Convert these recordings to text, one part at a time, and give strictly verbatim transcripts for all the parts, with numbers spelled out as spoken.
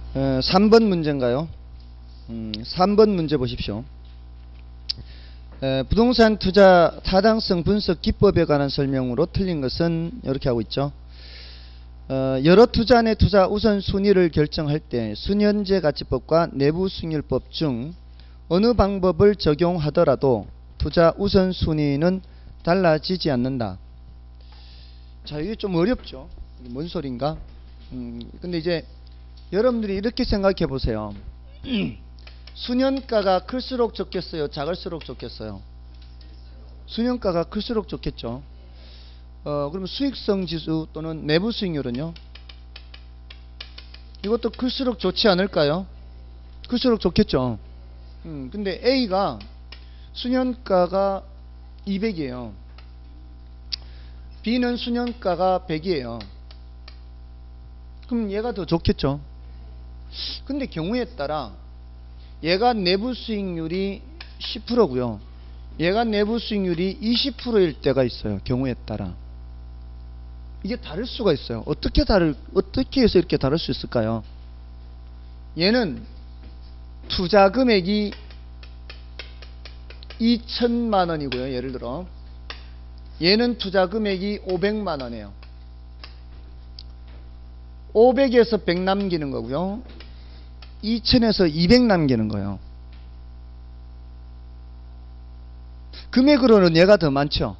에, 삼 번 문제인가요? 음, 삼 번 문제 보십시오. 에, 부동산 투자 타당성 분석 기법에 관한 설명으로 틀린 것은 이렇게 하고 있죠. 어, 여러 투자 내 투자 우선순위를 결정할 때 순현재 가치법과 내부 수익률법 중 어느 방법을 적용하더라도 투자 우선순위는 달라지지 않는다. 자, 이게 좀 어렵죠. 이게 뭔 소린가? 음, 근데 이제 여러분들이 이렇게 생각해 보세요. 순현가가 클수록 좋겠어요? 작을수록 좋겠어요? 순현가가 클수록 좋겠죠. 어, 그러면 수익성 지수 또는 내부 수익률은요? 이것도 클수록 좋지 않을까요? 클수록 좋겠죠. 음, 근데 A가 순현가가 이백이에요. B는 순현가가 백이에요. 그럼 얘가 더 좋겠죠. 근데 경우에 따라 얘가 내부 수익률이 십 퍼센트고요. 얘가 내부 수익률이 이십 퍼센트일 때가 있어요. 경우에 따라. 이게 다를 수가 있어요. 어떻게 다를, 어떻게 해서 이렇게 다를 수 있을까요? 얘는 투자 금액이 이천만 원이고요. 예를 들어. 얘는 투자 금액이 오백만 원이에요. 오백에서 백 남기는 거고요. 이천에서 이백 남기는 거예요. 금액으로는 얘가 더 많죠.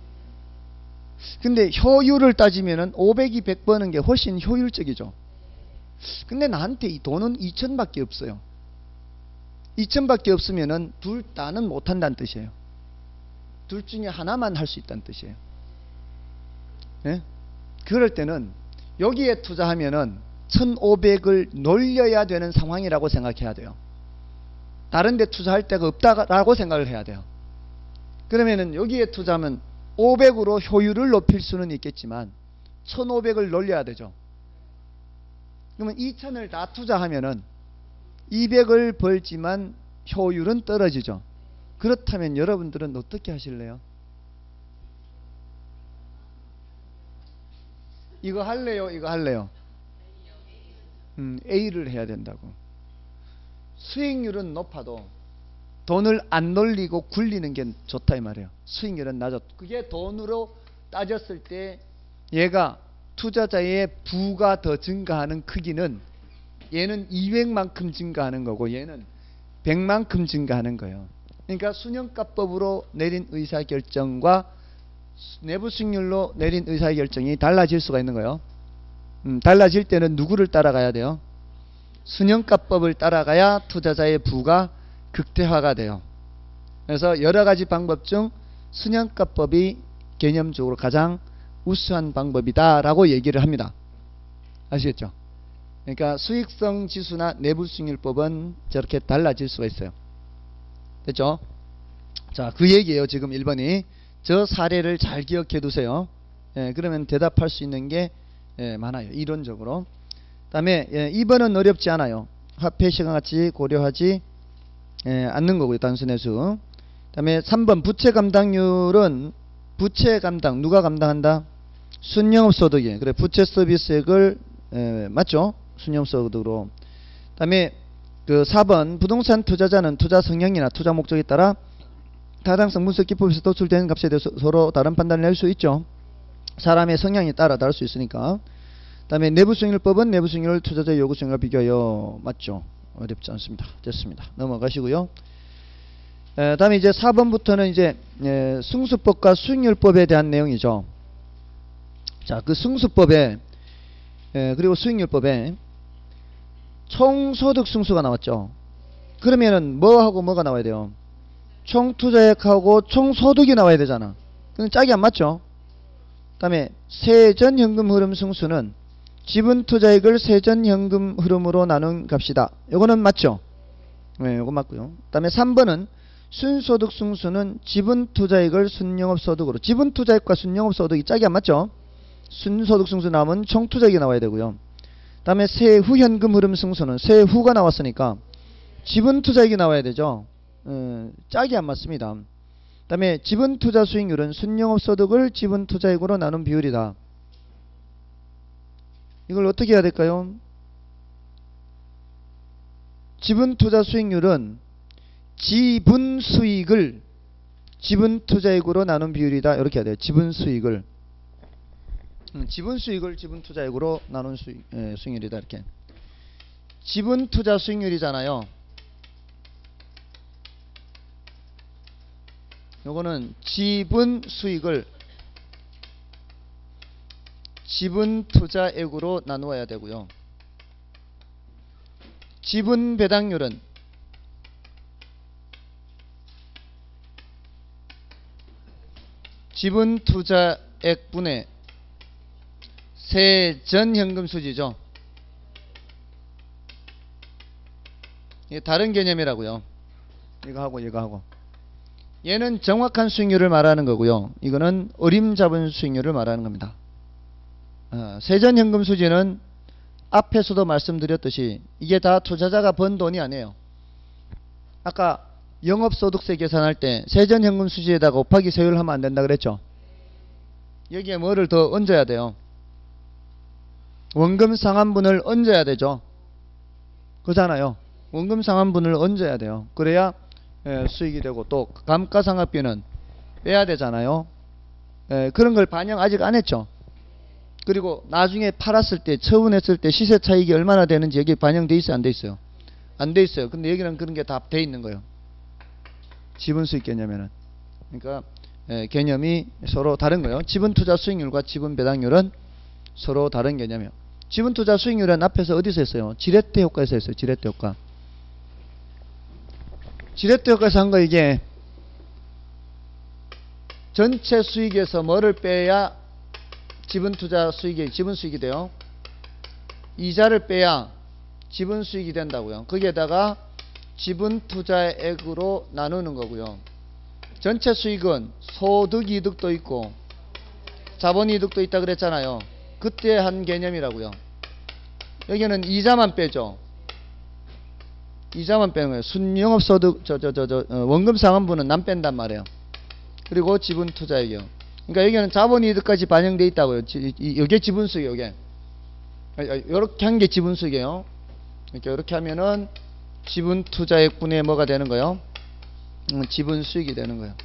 근데 효율을 따지면은 오백이 백 버는 게 훨씬 효율적이죠. 근데 나한테 이 돈은 이천 밖에 없어요. 이천 밖에 없으면은 둘 다는 못한다는 뜻이에요. 둘 중에 하나만 할 수 있다는 뜻이에요. 예? 그럴 때는 여기에 투자하면은 천오백을 놀려야 되는 상황이라고 생각해야 돼요. 다른 데 투자할 데가 없다라고 생각을 해야 돼요. 그러면은 여기에 투자하면 오백으로 효율을 높일 수는 있겠지만 천오백을 놀려야 되죠. 그러면 이천을 다 투자하면은 이백을 벌지만 효율은 떨어지죠. 그렇다면 여러분들은 어떻게 하실래요? 이거 할래요? 이거 할래요? 음, A를 해야 된다고. 수익률은 높아도 돈을 안 놀리고 굴리는 게 좋다 이 말이에요. 수익률은 낮아. 그게 돈으로 따졌을 때 얘가 투자자의 부가 더 증가하는 크기는 얘는 이백만큼 증가하는 거고 얘는 백만큼 증가하는 거예요. 그러니까 순현가법으로 내린 의사결정과 내부 수익률로 내린 의사결정이 달라질 수가 있는 거예요. 음, 달라질 때는 누구를 따라가야 돼요? 순현가법을 따라가야 투자자의 부가 극대화가 돼요. 그래서 여러가지 방법 중 순현가법이 개념적으로 가장 우수한 방법이다 라고 얘기를 합니다. 아시겠죠? 그러니까 수익성 지수나 내부 수익률법은 저렇게 달라질 수가 있어요. 됐죠? 자, 그 얘기예요. 지금 일 번이 저 사례를 잘 기억해 두세요. 예, 그러면 대답할 수 있는 게 예, 많아요. 이론적으로. 그 다음에 예, 이 번은 어렵지 않아요. 화폐 시간가치 고려하지 예, 않는 거고요. 단순해수. 그 다음에 삼 번 부채 감당률은 부채 감당 누가 감당한다? 순영업소득이. 그래 부채 서비스액을 예, 맞죠? 순영업소득으로. 그 다음에 그 사 번 부동산 투자자는 투자 성향이나 투자 목적에 따라 타당성 분석 기법에서 도출되는 값에 대해서 서로 다른 판단을 낼 수 있죠. 사람의 성향에 따라 다를 수 있으니까. 그 다음에 내부 수익률법은 내부 수익률을 투자자의 요구 수익률과 비교하여 맞죠. 어렵지 않습니다. 됐습니다. 넘어가시고요. 그 다음에 이제 사 번부터는 이제 에, 승수법과 수익률법에 대한 내용이죠. 자, 그 승수법에 에, 그리고 수익률법에 총소득 승수가 나왔죠. 그러면은 뭐하고 뭐가 나와야 돼요? 총투자액하고 총소득이 나와야 되잖아. 그건 짝이 안 맞죠. 그 다음에 세전현금 흐름 승수는 지분투자액을 세전현금 흐름으로 나눈 값이다. 요거는 맞죠. 네, 요거 맞고요. 그 다음에 삼 번은 순소득 승수는 지분투자액을 순영업소득으로. 지분투자액과 순영업소득이 짝이 안 맞죠. 순소득 승수 나오면 총투자액이 나와야 되고요. 그 다음에 세후 현금 흐름 승수는 세후가 나왔으니까 지분투자액이 나와야 되죠. 어, 짝이 안 맞습니다. 그 다음에 지분투자 수익률은 순영업소득을 지분투자액으로 나눈 비율이다. 이걸 어떻게 해야 될까요? 지분 투자 수익률은 지분 수익을 지분 투자액으로 나눈 비율이다. 이렇게 해야 돼요. 지분 수익을 음, 지분 수익을 지분 투자액으로 나눈 수익, 예, 수익률이다. 이렇게. 지분 투자 수익률이잖아요. 요거는 지분 수익을 지분 투자액으로 나누어야 되고요. 지분 배당률은 지분 투자액분의 세전현금 수지죠. 이게 다른 개념이라고요. 이거 하고 이거 하고. 얘는 정확한 수익률을 말하는 거고요. 이거는 어림잡은 수익률을 말하는 겁니다. 어, 세전현금 수지는 앞에서도 말씀드렸듯이 이게 다 투자자가 번 돈이 아니에요. 아까 영업소득세 계산할 때 세전현금 수지에다가 곱하기 세율 하면 안 된다 그랬죠. 여기에 뭐를 더 얹어야 돼요? 원금 상환분을 얹어야 되죠. 그잖아요. 원금 상환분을 얹어야 돼요. 그래야 예, 수익이 되고, 또 감가상각비는 빼야 되잖아요. 예, 그런 걸 반영 아직 안 했죠. 그리고 나중에 팔았을 때, 처분했을 때 시세 차익이 얼마나 되는지 여기 반영돼 있어요, 안 돼 있어요? 안 돼 있어요. 근데 여기는 그런 게 다 돼 있는 거예요. 지분 수익 개념에는. 그러니까 예, 개념이 서로 다른 거예요. 지분 투자 수익률과 지분 배당률은 서로 다른 개념이에요. 지분 투자 수익률은 앞에서 어디서 했어요? 지렛대 효과에서 했어요. 지렛대 효과. 지렛대 효과에서 한 거 이게 전체 수익에서 뭐를 빼야 지분 투자 수익이 지분 수익이 돼요? 이자를 빼야 지분 수익이 된다고요. 거기에다가 지분 투자액으로 나누는 거고요. 전체 수익은 소득 이득도 있고 자본 이득도 있다 그랬잖아요. 그때 한 개념이라고요. 여기는 이자만 빼죠. 이자만 빼는 거예요. 순영업소득 저 저 저 저 어, 원금 상환분은 안 뺀단 말이에요. 그리고 지분 투자액이요. 그러니까 여기는 자본 이득까지 반영돼 있다고요. 지, 이, 이게 지분 수익이에요. 이게 이렇게 한 게 지분 수익이에요. 이렇게 이렇게 하면은 지분 투자액분의 뭐가 되는 거예요? 음, 지분 수익이 되는 거예요.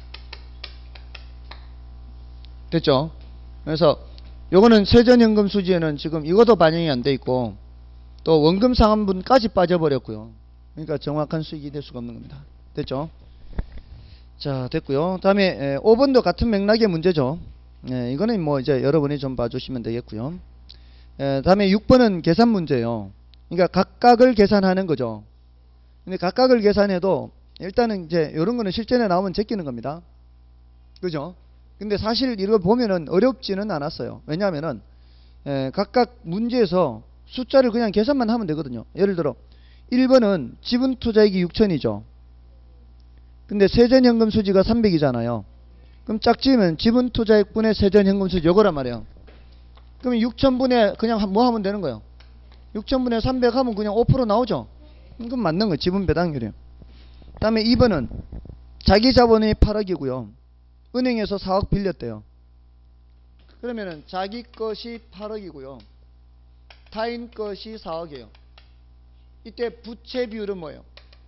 됐죠? 그래서 요거는 세전현금 수지에는 지금 이것도 반영이 안 돼 있고 또 원금 상환분까지 빠져버렸고요. 그러니까 정확한 수익이 될 수가 없는 겁니다. 됐죠? 자, 됐고요. 다음에 오 번도 같은 맥락의 문제죠. 예, 이거는 뭐 이제 여러분이 좀 봐주시면 되겠고요. 예, 다음에 육 번은 계산 문제예요. 그러니까 각각을 계산하는 거죠. 근데 각각을 계산해도 일단은 이제 이런 거는 실전에 나오면 제끼는 겁니다. 그죠? 근데 사실 이거 보면은 어렵지는 않았어요. 왜냐하면은 에, 각각 문제에서 숫자를 그냥 계산만 하면 되거든요. 예를 들어 일 번은 지분 투자액이 육천이죠. 근데 세전현금 수지가 삼백이잖아요. 그럼 짝지으면 지분 투자액분의 세전현금 수지 요거란 말이에요. 그럼 육천분의 그냥 뭐 하면 되는 거예요? 육천분의 삼백 하면 그냥 오 퍼센트 나오죠. 그럼 맞는 거예요. 지분 배당률이에요. 다음에 이 번은 자기 자본이 팔억이고요. 은행에서 사억 빌렸대요. 그러면은 자기 것이 팔억이고요. 타인 것이 사억이에요. 이때 부채 비율은 뭐예요?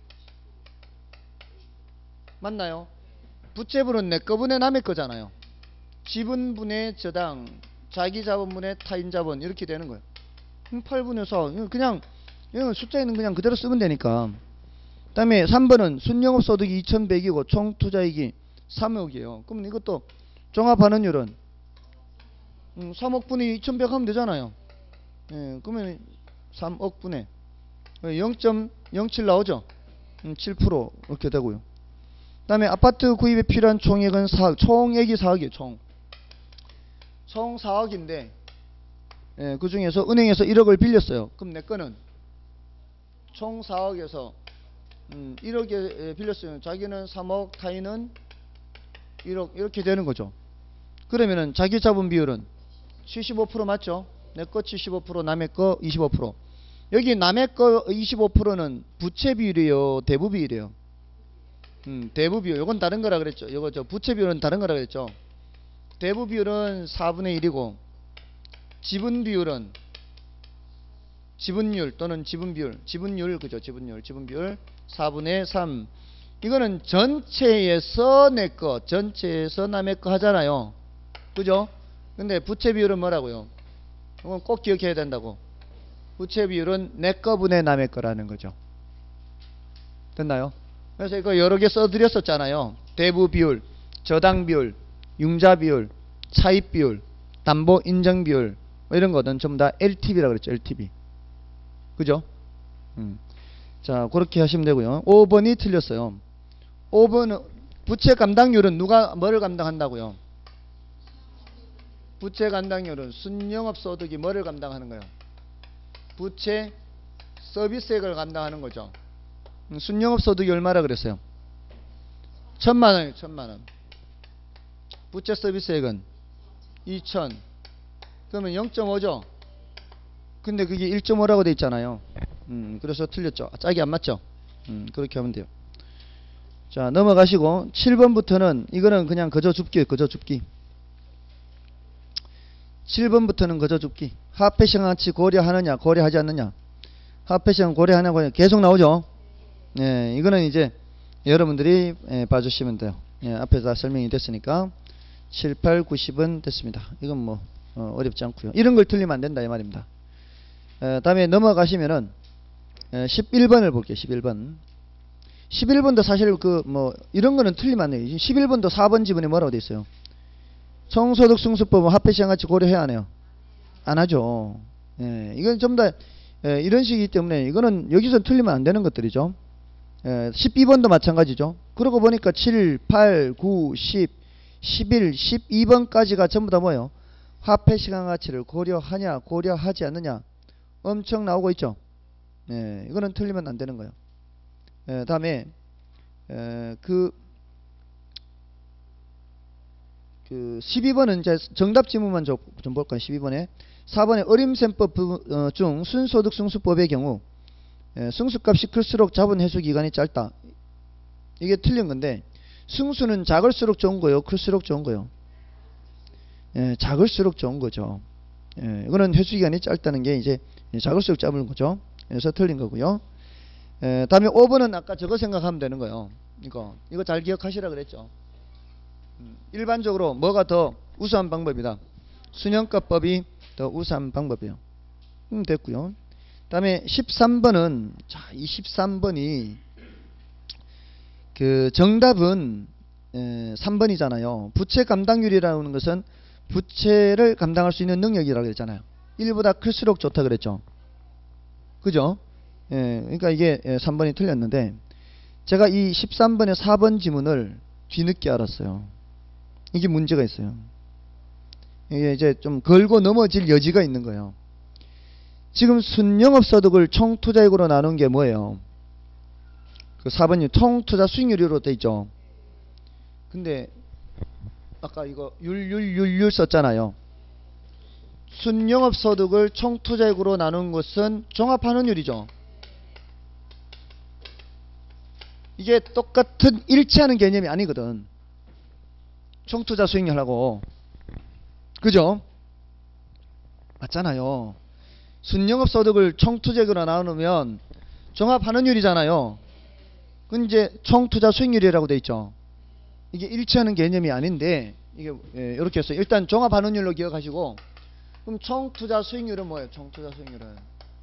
맞나요? 부채분은 내 거분의 남의 거잖아요. 지분분의 저당, 자기 자본분의 타인 자본 이렇게 되는 거예요. 팔 분의 사. 그냥 숫자에는 그냥 그대로 쓰면 되니까. 그 다음에 삼 번은 순영업소득이 이천백이고 총투자액이 삼억이에요. 그러면 이것도 종합하는 율은 음, 삼억분의 이천백 하면 되잖아요. 예, 그러면 삼억분의 영 점 영칠 나오죠. 음, 칠 퍼센트 이렇게 되고요. 그 다음에 아파트 구입에 필요한 총액은 사억, 총액이 사억이에요. 총. 총 사억인데 예, 그 중에서 은행에서 일억을 빌렸어요. 그럼 내 거는 총 사억에서 음, 일억에 빌렸어요. 자기는 삼억, 타인은 일억 이렇게 되는 거죠. 그러면은 자기 자본 비율은 칠십오 퍼센트 맞죠? 내 거 칠십오 퍼센트, 남의 거 이십오 퍼센트. 여기 남의 거 이십오 퍼센트는 부채 비율이에요, 대부 비율이에요? 음, 대부 비율. 이건 다른 거라 그랬죠. 이거 저 부채 비율은 다른 거라 그랬죠. 대부 비율은 사분의 일이고 지분 비율은 지분율 또는 지분비율, 지분율 그죠? 지분율, 지분비율 사분의 삼. 이거는 전체에서 내 거, 전체에서 남의 거 하잖아요. 그죠? 근데 부채 비율은 뭐라고요? 이건 꼭 기억해야 된다고. 부채 비율은 내 거분의 남의 거라는 거죠. 됐나요? 그래서 이거 여러 개 써드렸었잖아요. 대부 비율, 저당 비율, 융자 비율, 차입 비율, 담보 인정 비율, 뭐 이런 거는 전부 다 엘티비라고 그랬죠. 엘티비. 그죠? 음. 자, 그렇게 하시면 되고요. 오 번이 틀렸어요. 오 번은 부채 감당률은 누가 뭐를 감당한다고요? 부채 감당률은 순영업소득이 뭐를 감당하는 거예요? 부채 서비스액을 감당하는 거죠. 음, 순영업소득이 얼마라 그랬어요? 천만 원이에요. 천만 원. 부채 서비스액은 이천. 그러면 영 점 오죠. 근데 그게 일 점 오라고 돼 있잖아요. 음, 그래서 틀렸죠. 짝이 안 맞죠. 음, 그렇게 하면 돼요. 자, 넘어가시고 칠 번부터는 이거는 그냥 그저 줍기예요. 그저 줍기. 칠 번부터는 그저 줍기. 화폐 시장가치 고려하느냐 고려하지 않느냐. 화폐 시장 고려하냐고 계속 나오죠. 예, 이거는 이제 여러분들이 예, 봐주시면 돼요. 예, 앞에서 다 설명이 됐으니까 칠, 팔, 구, 십은 됐습니다. 이건 뭐 어, 어렵지 않고요. 이런 걸 틀리면 안 된다 이 말입니다. 에, 다음에 넘어가시면은 에, 십일 번을 볼게요. 십일 번. 십일 번도 사실 그 뭐 이런 거는 틀리면 안 돼요. 십일 번도 사 번 지문에 뭐라고 돼 있어요? 총소득 승수법은 화폐 시장 가치 고려해야 하네요. 안 하죠. 예, 이건 전부 다 예, 이런 식이기 때문에 이거는 여기서 틀리면 안 되는 것들이죠. 예, 십이 번도 마찬가지죠. 그러고 보니까 칠, 팔, 구, 십, 십일, 십이 번까지가 전부 다 뭐예요? 화폐 시장 가치를 고려하냐 고려하지 않느냐 엄청 나오고 있죠. 예, 이거는 틀리면 안 되는 거예요. 예, 다음에 에, 그, 그 십이 번은 이제 정답 지문만 좀, 좀 볼까요? 십이 번에 사 번에 어림셈법 어, 중 순소득 승수법의 경우 예, 승수값이 클수록 자본 회수 기간이 짧다. 이게 틀린 건데 승수는 작을수록 좋은 거예요? 클수록 좋은 거예요? 예, 작을수록 좋은 거죠. 예, 이거는 회수 기간이 짧다는 게 이제 작을수록 짧은 거죠. 그래서 틀린 거고요. 에, 다음에 오 번은 아까 저거 생각하면 되는 거예요. 이거 이거 잘 기억하시라 그랬죠. 음, 일반적으로 뭐가 더 우수한 방법이다. 순영가법이 더 우수한 방법이에요. 음, 됐고요. 다음에 십삼 번은 자, 이 십삼 번이 그 정답은 에, 삼 번이잖아요. 부채 감당률이라는 것은 부채를 감당할 수 있는 능력이라고 그랬잖아요. 일보다 클수록 좋다 그랬죠. 그죠? 예, 그러니까 이게 삼 번이 틀렸는데 제가 이 십삼 번의 사 번 지문을 뒤늦게 알았어요. 이게 문제가 있어요. 이게 이제 좀 걸고 넘어질 여지가 있는 거예요. 지금 순영업소득을 총투자액으로 나눈 게 뭐예요? 그 사 번이 총투자 수익률로 돼 있죠. 근데 아까 이거 율율율율 썼잖아요. 순영업소득을 총투자액으로 나눈 것은 종합환원율이죠. 이게 똑같은 일치하는 개념이 아니거든. 총투자 수익률하고. 그죠? 맞잖아요. 순영업소득을 총투자액으로 나누면 종합환원율이잖아요. 그건 이제 총투자 수익률이라고 돼 있죠. 이게 일치하는 개념이 아닌데 이게 예, 이렇게 해서 일단 종합환원율로 기억하시고 그럼 총투자 수익률은 뭐예요? 총투자 수익률은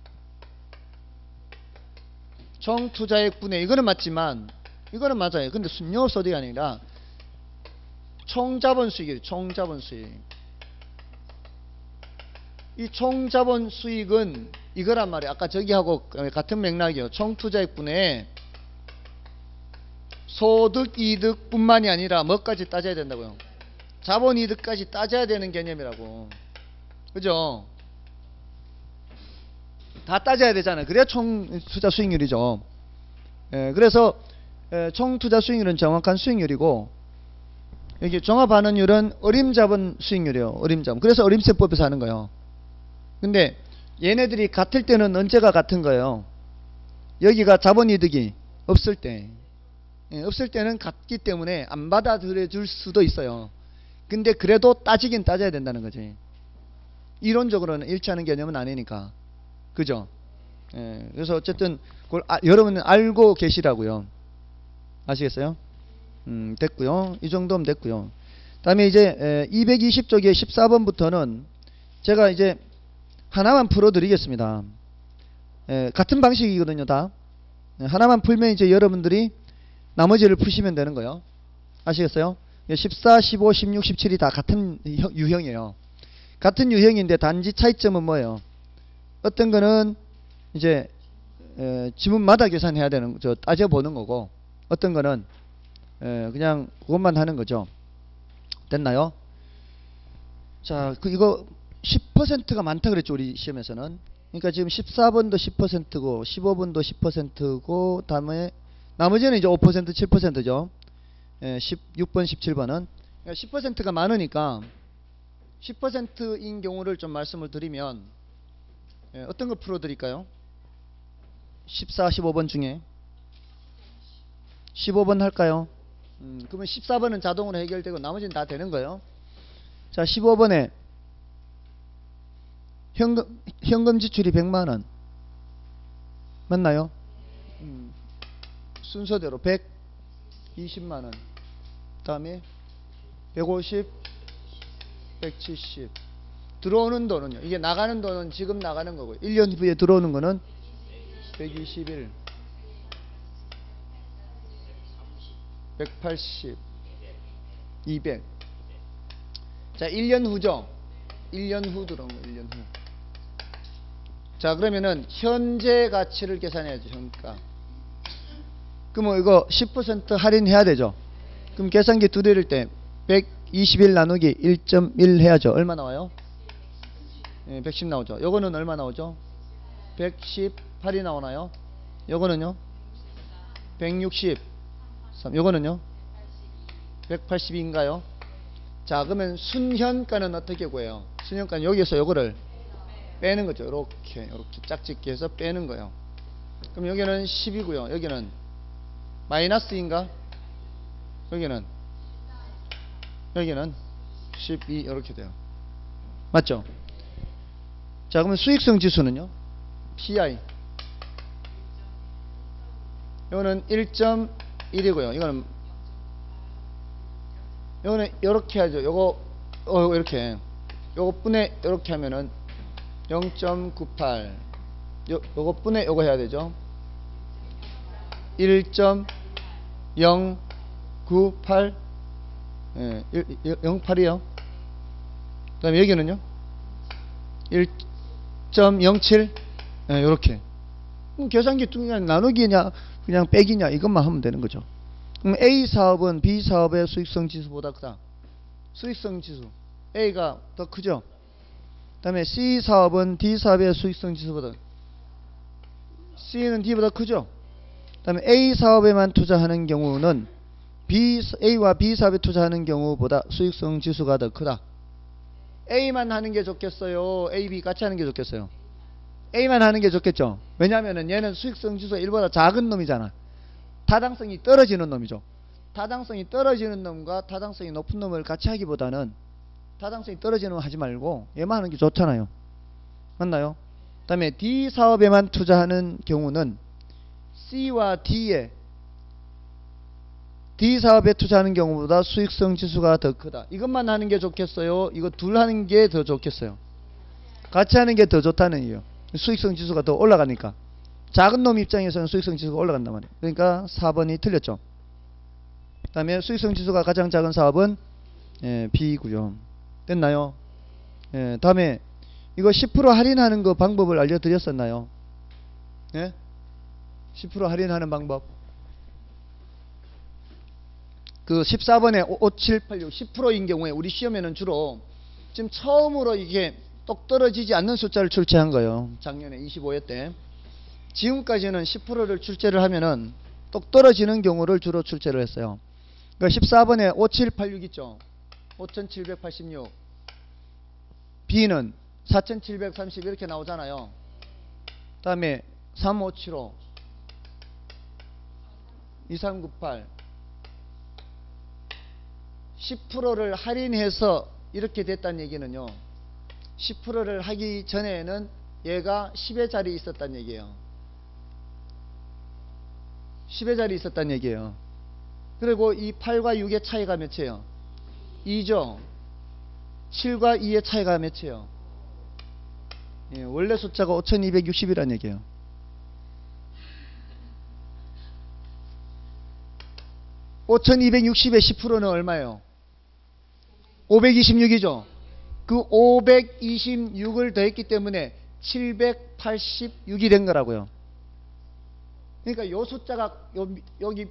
총투자액분의 이거는 맞지만 이거는 맞아요. 근데 순영업소득이 아니라 총자본 수익이에요. 총자본 수익. 이 총자본 수익은 이거란 말이에요. 아까 저기하고 같은 맥락이에요. 총투자액분의 소득이득 뿐만이 아니라 뭐까지 따져야 된다고요? 자본이득까지 따져야 되는 개념이라고. 그죠? 다 따져야 되잖아요. 그래야 총투자 수익률이죠. 예, 그래서 예, 총투자 수익률은 정확한 수익률이고 여기 종합환원율은 어림잡은 수익률이에요. 어림잡은. 그래서 어림셈법에서 하는 거예요. 근데 얘네들이 같을 때는 언제가 같은 거예요? 여기가 자본이득이 없을 때. 예, 없을 때는 같기 때문에 안 받아들여 줄 수도 있어요. 근데 그래도 따지긴 따져야 된다는 거지. 이론적으로는 일치하는 개념은 아니니까. 그죠? 예, 그래서 어쨌든 그걸 아, 여러분은 알고 계시라고요. 아시겠어요? 음, 됐고요. 이 정도면 됐고요. 다음에 이제 에, 이백이십 쪽에 십사 번부터는 제가 이제 하나만 풀어드리겠습니다. 에, 같은 방식이거든요, 다. 에, 하나만 풀면 이제 여러분들이 나머지를 푸시면 되는 거예요. 아시겠어요? 십사, 십오, 십육, 십칠이 다 같은 유형이에요. 같은 유형인데 단지 차이점은 뭐예요? 어떤 거는 이제 에, 지문마다 계산해야 되는, 저 따져보는 거고, 어떤 거는 에, 그냥 그것만 하는 거죠. 됐나요? 자, 그 이거 십 퍼센트가 많다 그랬죠, 우리 시험에서는. 그러니까 지금 십사 번도 십 퍼센트고 십오 번도 십 퍼센트고 다음에 나머지는 이제 오 퍼센트, 칠 퍼센트죠. 예, 십육 번, 십칠 번은 그러니까 십 퍼센트가 많으니까 십 퍼센트인 경우를 좀 말씀을 드리면 예, 어떤 거 풀어 드릴까요? 십사, 십오 번 중에 십오 번 할까요? 음, 그러면 십사 번은 자동으로 해결되고 나머지는 다 되는 거예요. 자, 십오 번에 현금, 현금 지출이 백만 원 맞나요? 음, 순서대로 백이십만 원, 그 다음에 백오십, 백칠십. 들어오는 돈은요, 이게 나가는 돈은 지금 나가는 거고요. 일 년 후에 들어오는 거는 백이십일, 백팔십, 이백. 자, 일 년 후죠. 일 년 후 들어온 거, 일 년 후. 자, 그러면은 현재 가치를 계산해야죠, 현가. 그러면 이거 십 퍼센트 할인해야 되죠. 그럼 계산기 두 대일 때 백이십일 나누기 일 점 일 해야죠. 얼마 나와요? 예, 백십 나오죠. 요거는 얼마 나오죠? 백십팔이 나오나요? 요거는요? 백육십. 요거는요? 백팔십인가요? 자, 그러면 순현가는 어떻게 구해요? 순현가는 여기에서 요거를 빼는 거죠. 이렇게 이렇게 짝짓기 해서 빼는 거예요. 그럼 여기는 십이고요. 여기는 마이너스인가? 여기는 여기는 십이 이렇게 돼요. 맞죠? 자, 그러면 수익성 지수는요? 피아이. 이거는 일 점 일이고요. 이거는 요거는 이렇게 하죠. 요거 어, 이렇게 요거 분의 이렇게 하면은 영 점 구팔. 요 요거 분의 요거 해야 되죠. 일 점 영구팔. 예, 영팔이요. 그다음에 여기는요. 일 점 영칠. 예, 요렇게. 그럼 계산기 그냥 나누기냐 그냥 빼기냐 이것만 하면 되는 거죠. 그럼 A 사업은 B 사업의 수익성 지수보다 크다. 수익성 지수 A가 더 크죠. 그 다음에 C 사업은 D 사업의 수익성 지수보다, C는 D보다 크죠. 그 다음에 A 사업에만 투자하는 경우는 B, A와 B 사업에 투자하는 경우보다 수익성 지수가 더 크다. A만 하는 게 좋겠어요? A, B 같이 하는 게 좋겠어요? A만 하는 게 좋겠죠. 왜냐하면 얘는 수익성 지수가 일보다 작은 놈이잖아. 타당성이 떨어지는 놈이죠. 타당성이 떨어지는 놈과 타당성이 높은 놈을 같이 하기보다는 타당성이 떨어지는 놈 하지 말고 얘만 하는 게 좋잖아요. 맞나요? 그 다음에 D 사업에만 투자하는 경우는 C와 D에 D 사업에 투자하는 경우보다 수익성 지수가 더 크다. 이것만 하는 게 좋겠어요? 이거 둘 하는 게 더 좋겠어요? 같이 하는 게 더 좋다는 이유. 수익성 지수가 더 올라가니까. 작은 놈 입장에서는 수익성 지수가 올라간단 말이에요. 그러니까 사 번이 틀렸죠. 그 다음에 수익성 지수가 가장 작은 사업은 예, B고요. 됐나요? 예, 다음에 이거 십 퍼센트 할인하는 거 방법을 알려드렸었나요? 예? 십 퍼센트 할인하는 방법. 그 십사 번에 오, 칠, 팔, 육, 십 퍼센트인 경우에 우리 시험에는 주로 지금 처음으로 이게 똑 떨어지지 않는 숫자를 출제한 거예요. 작년에 이십오 회 때. 지금까지는 십 퍼센트를 출제를 하면은 똑 떨어지는 경우를 주로 출제를 했어요. 그러니까 십사 번에 오, 칠, 팔, 육 있죠. 오천칠백팔십육. B는 사천칠백삼십 이렇게 나오잖아요. 그 다음에 삼, 오, 칠, 오, 이, 삼, 구, 팔. 십 퍼센트를 할인해서 이렇게 됐다는 얘기는요, 십 퍼센트를 하기 전에는 얘가 십의 자리에 있었다는 얘기예요. 십의 자리에 있었다는 얘기예요. 그리고 이 팔과 육의 차이가 몇이에요? 이죠. 칠과 이의 차이가 몇이에요? 예, 원래 숫자가 오천이백육십이라는 얘기예요. 오천이백육십의 십 퍼센트는 얼마예요? 오백이십육이죠. 그 오백이십육을 더했기 때문에 칠백팔십육이 된 거라고요. 그러니까 요 숫자가 요, 여기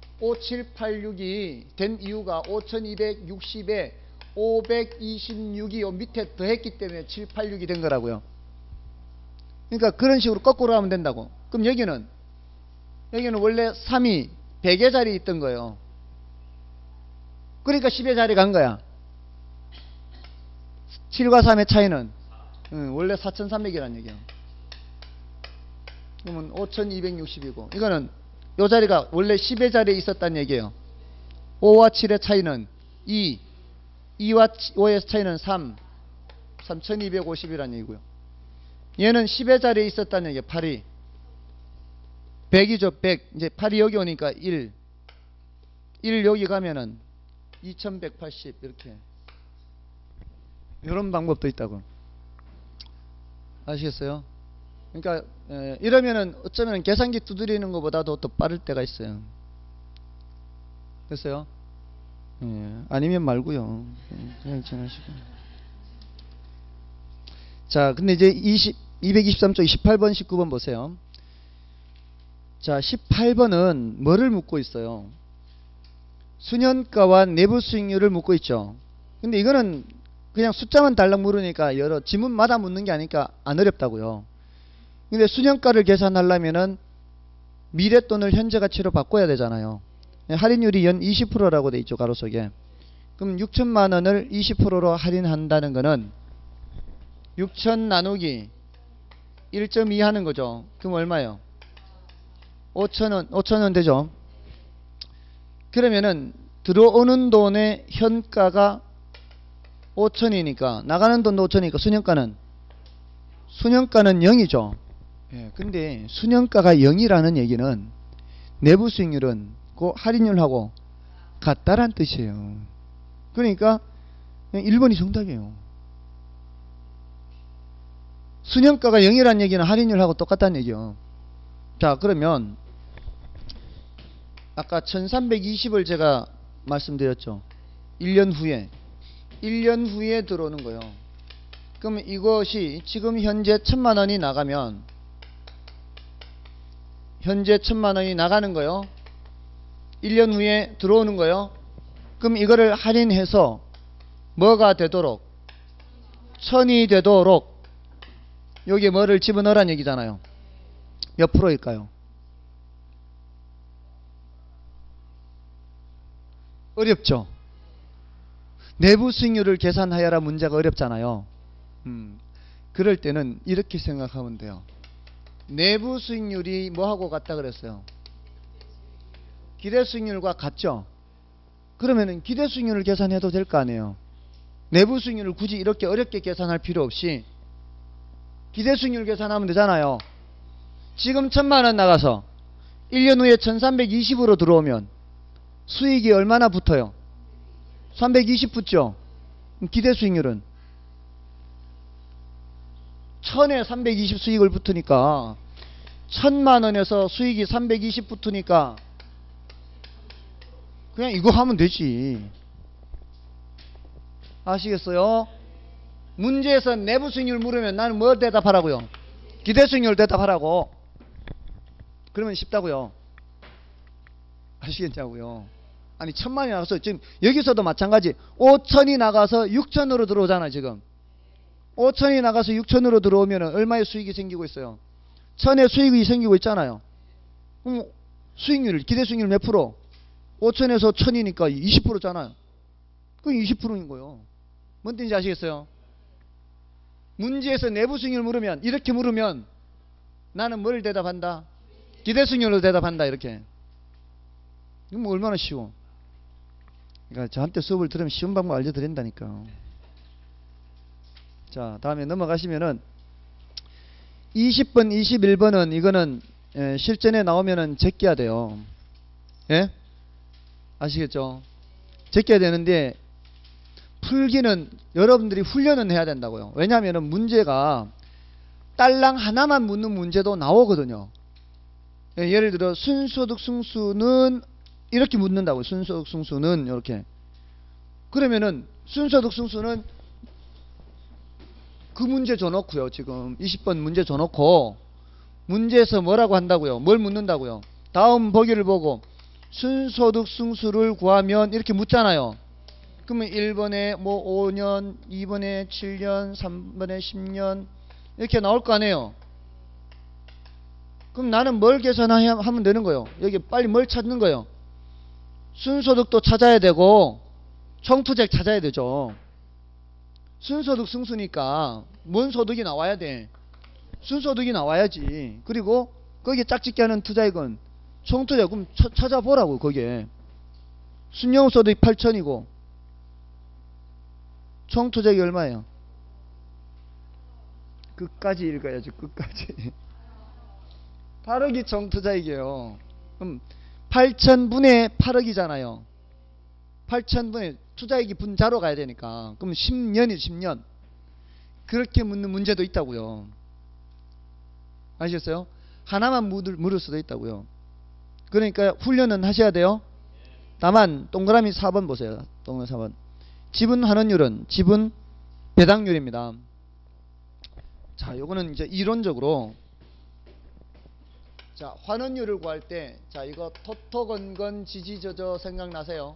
오칠팔육이 된 이유가 오천이백육십에 오백이십육이 요 밑에 더했기 때문에 칠백팔십육이 된 거라고요. 그러니까 그런 식으로 거꾸로 하면 된다고. 그럼 여기는 여기는 원래 삼이 백의 자리에 있던 거예요. 그러니까 십의 자리에 간 거야. 칠과 삼의 차이는 응, 원래 사천삼백이라는 얘기야. 그러면 오천이백육십이고 이거는 요 자리가 원래 십의 자리에 있었다는 얘기예요. 오와 칠의 차이는 이, 이와 오의 차이는 삼, 삼천이백오십이라는 얘기고요. 얘는 십의 자리에 있었다는 얘기예요. 팔이 백이죠. 백. 이제 팔이 여기 오니까 일, 일 여기 가면은 이천백팔십 이렇게. 이런 방법도 있다고. 아시겠어요? 그러니까 에, 이러면은 어쩌면 계산기 두드리는 것보다도 더 빠를 때가 있어요. 됐어요? 예, 아니면 말고요. 그냥 지나시고. 자, 근데 이제 이십, 이백이십삼 쪽 십팔 번, 십구 번 보세요. 자, 십팔 번은 뭐를 묻고 있어요? 수년가와 내부 수익률을 묻고 있죠. 근데 이거는 그냥 숫자만 달랑 물으니까 여러 지문마다 묻는 게 아니니까 안 어렵다고요. 근데 수년가를 계산하려면은 미래돈을 현재 가치로 바꿔야 되잖아요. 할인율이 연 이십 퍼센트라고 돼 있죠, 가로속에. 그럼 육천만 원을 이십 퍼센트로 할인한다는 거는 육천 나누기 일 점 이 하는 거죠. 그럼 얼마예요? 오천 원, 오천 원 되죠. 그러면은 들어오는 돈의 현가가 오천이니까 나가는 돈도 오천이니까 수년가는 수년가는 영이죠. 예, 근데 수년가가 영이라는 얘기는 내부 수익률은 그 할인율하고 같다란 뜻이에요. 그러니까 일 번이 정답이에요. 수년가가 영이라는 얘기는 할인율하고 똑같다는 얘기요. 자, 그러면 아까 천삼백이십을 제가 말씀드렸죠. 일 년 후에 일 년 후에 들어오는 거예요. 그럼 이것이 지금 현재 천만 원이 나가면 현재 천만 원이 나가는 거예요. 일 년 후에 들어오는 거예요. 그럼 이거를 할인해서 뭐가 되도록 천이 되도록 여기에 뭐를 집어넣으란 얘기잖아요. 몇 프로일까요? 어렵죠. 내부 수익률을 계산하여라 문제가 어렵잖아요. 음, 그럴 때는 이렇게 생각하면 돼요. 내부 수익률이 뭐하고 같다 그랬어요? 기대 수익률과 같죠? 그러면은 기대 수익률을 계산해도 될 거 아니에요. 내부 수익률을 굳이 이렇게 어렵게 계산할 필요 없이 기대 수익률 계산하면 되잖아요. 지금 천만 원 나가서 일 년 후에 천삼백이십으로 들어오면 수익이 얼마나 붙어요? 삼백이십 붙죠? 기대 수익률은 천에 삼백이십 수익을 붙으니까 천만 원에서 수익이 삼백이십 붙으니까 그냥 이거 하면 되지. 아시겠어요? 문제에서 내부 수익률 물으면 나는 뭐 대답하라고요? 기대 수익률 대답하라고. 그러면 쉽다고요. 아시겠냐고요. 아니 천만이 나가서 지금 여기서도 마찬가지. 오천이 나가서 육천으로 들어오잖아. 지금 오천이 나가서 육천으로 들어오면 얼마의 수익이 생기고 있어요? 천의 수익이 생기고 있잖아요. 그럼 수익률, 기대 수익률 몇 프로? 오천에서 천이니까 이십 퍼센트잖아요. 그럼 이십 퍼센트인 거예요. 뭔 뜻인지 아시겠어요? 문제에서 내부 수익률 물으면 이렇게 물으면 나는 뭘 대답한다? 기대 수익률로 대답한다. 이렇게. 이건 뭐 얼마나 쉬워. 그러니까 저한테 수업을 들으면 쉬운 방법 알려드린다니까. 자, 다음에 넘어가시면은 이십 번, 이십일 번은 이거는 예, 실전에 나오면은 제껴야 돼요. 예? 아시겠죠? 제껴야 되는데 풀기는 여러분들이 훈련은 해야 된다고요. 왜냐하면 문제가 딸랑 하나만 묻는 문제도 나오거든요. 예, 예를 들어 순소득 승수는 이렇게 묻는다고요. 순소득 승수는 이렇게. 그러면은 순소득 승수는 그 문제 줘놓고요. 지금 이십 번 문제 줘놓고 문제에서 뭐라고 한다고요? 뭘 묻는다고요? 다음 보기를 보고 순소득 승수를 구하면 이렇게 묻잖아요. 그러면 일 번에 뭐 오 년, 이 번에 칠 년, 삼 번에 십 년 이렇게 나올 거 아니에요. 그럼 나는 뭘 계산하면 되는 거예요? 여기 빨리 뭘 찾는 거예요? 순소득도 찾아야 되고 총투쟁 찾아야 되죠. 순소득 승수니까 뭔 소득이 나와야 돼? 순소득이 나와야지. 그리고 거기에 짝짓기 하는 투자액은 총투자. 그럼 쳐, 찾아보라고. 거기에 순영소득이 팔천이고 총투자액이 얼마예요? 끝까지 읽어야지. 끝까지. 팔억이 총투자액이에요. 그럼 팔천분의 팔억이잖아요. 팔천분의 투자액이 분자로 가야 되니까. 그럼 십 년이 십 년. 그렇게 묻는 문제도 있다고요. 아시겠어요? 하나만 물을, 물을 수도 있다고요. 그러니까 훈련은 하셔야 돼요. 다만 동그라미 사 번 보세요. 동그라미 사 번. 지분 환원율은 지분 배당률입니다. 자, 요거는 이제 이론적으로 자, 환원율을 구할 때 자, 이거 토토건건 지지저저 생각나세요?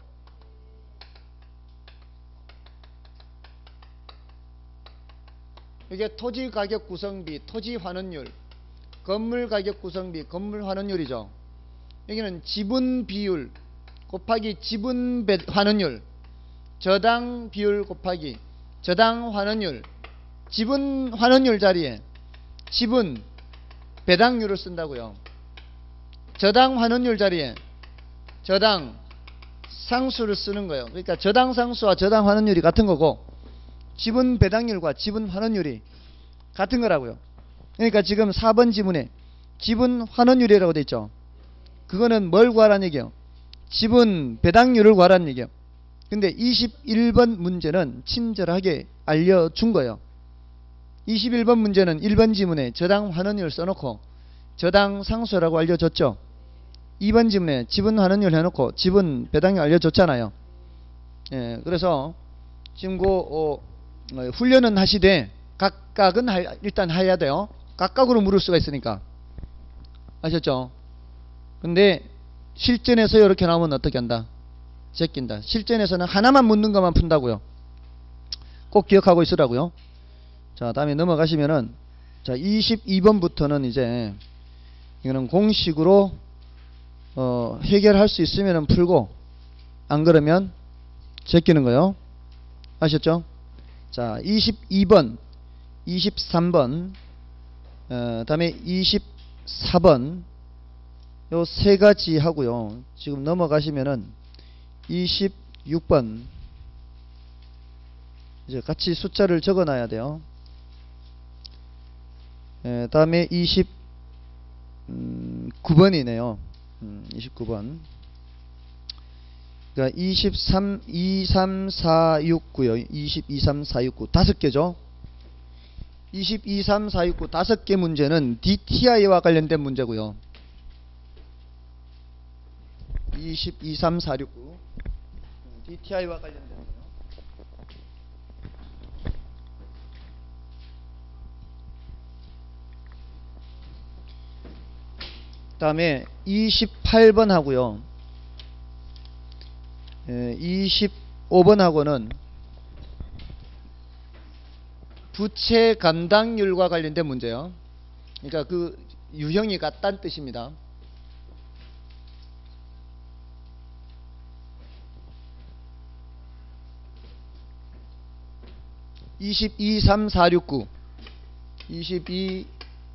이게 토지 가격 구성비, 토지 환원율, 건물 가격 구성비, 건물 환원율이죠. 여기는 지분 비율 곱하기 지분 배, 환원율, 저당 비율 곱하기 저당 환원율, 지분 환원율 자리에 지분 배당률을 쓴다고요. 저당 환원율 자리에 저당 상수를 쓰는 거예요. 그러니까 저당 상수와 저당 환원율이 같은 거고 지분 배당률과 지분 환원율이 같은 거라고요. 그러니까 지금 사 번 지문에 지분 환원율이라고 돼 있죠. 그거는 뭘 구하라는 얘기예요? 지분 배당률을 구하라는 얘기예요. 근데 이십일 번 문제는 친절하게 알려준 거예요. 이십일 번 문제는 일 번 지문에 저당 환원율 써놓고 저당 상수라고 알려줬죠. 이 번 지문에 지분 환원율 해놓고 지분 배당률 알려줬잖아요. 예, 그래서 지금 그 어, 어, 훈련은 하시되 각각은 하, 일단 해야 돼요. 각각으로 물을 수가 있으니까. 아셨죠? 근데 실전에서 이렇게 나오면 어떻게 한다? 제낀다. 실전에서는 하나만 묻는 것만 푼다고요. 꼭 기억하고 있으라고요. 자, 다음에 넘어가시면은 자, 이십이 번부터는 이제 이거는 공식으로 어, 해결할 수 있으면 풀고 안 그러면 제끼는 거예요. 아셨죠? 자, 이십이 번, 이십삼 번, 어, 다음에 이십사 번 요 세 가지 하고요. 지금 넘어가시면은 이십육 번 이제 같이 숫자를 적어 놔야 돼요. 에, 다음에 이십구 번이네요. 음, 이십구 번. 그러니까 이십삼, 이삼, 사, 육, 구요. 이십, 이삼, 사, 육, 구 다섯 개죠. 이십, 이삼, 사, 육, 구 다섯 개 문제는 디티아이와 관련된 문제고요. 이십, 이삼, 사, 육, 구 디티아이와 관련된 거요. 다음에 이십팔 번 하고요. 이십오 번 하고는 부채 감당률과 관련된 문제요. 그러니까 그 유형이 같다는 뜻입니다. 이십이, 삼, 사, 육, 구 이십이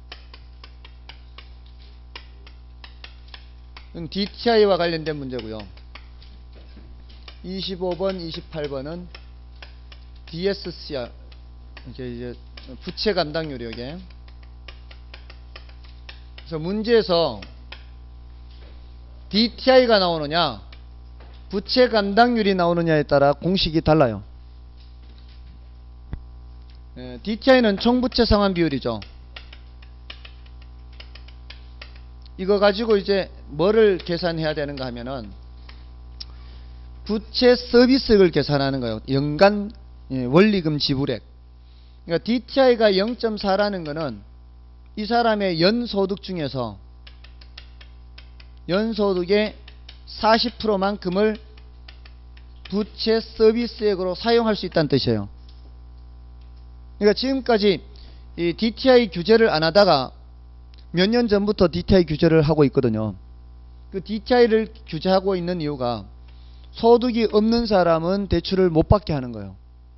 디티아이와 관련된 문제고요. 이십오 번, 이십팔 번은 디에스씨와 이게 이제 부채 감당률이요. 이게 그래서 문제에서 디티아이가 나오느냐 부채 감당률이 나오느냐에 따라 공식이 달라요. 예, 디티아이는 총부채 상환 비율이죠. 이거 가지고 이제 뭐를 계산해야 되는가 하면은 부채 서비스액을 계산하는 거예요. 연간 예, 원리금 지불액. 그러니까 디티아이가 영 점 사라는 거는 이 사람의 연소득 중에서 연소득의 사십 퍼센트만큼을 부채 서비스액으로 사용할 수 있다는 뜻이에요. 그러니까 지금까지 이 디티아이 규제를 안 하다가 몇 년 전부터 디티아이 규제를 하고 있거든요. 그 디티아이를 규제하고 있는 이유가 소득이 없는 사람은 대출을 못 받게 하는 거예요.